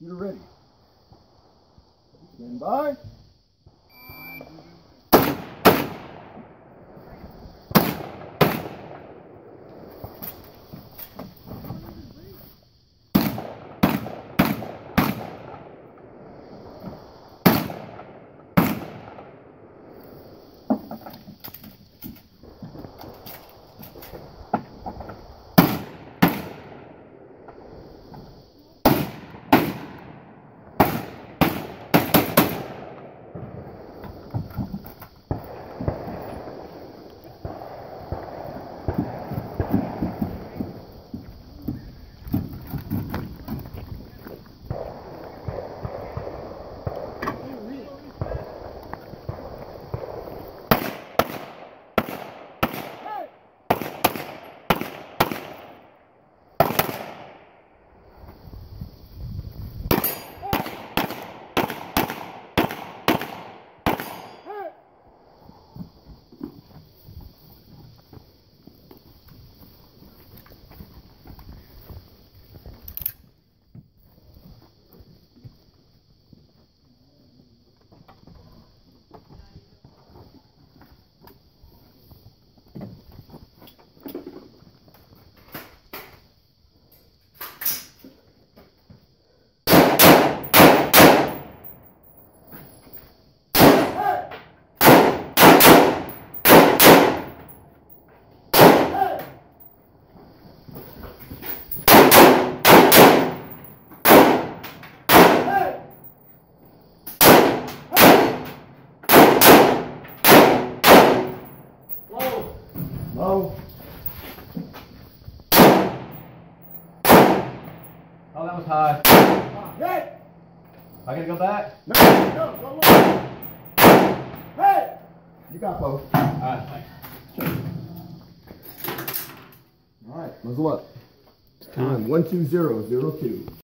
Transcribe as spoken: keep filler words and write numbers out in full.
You're ready. Stand by. Low. Oh, that was high. Hey! I gotta go back? No, no, go low. Hey! You got both. Alright, thanks. All right, muzzle up. Time one two zero zero two.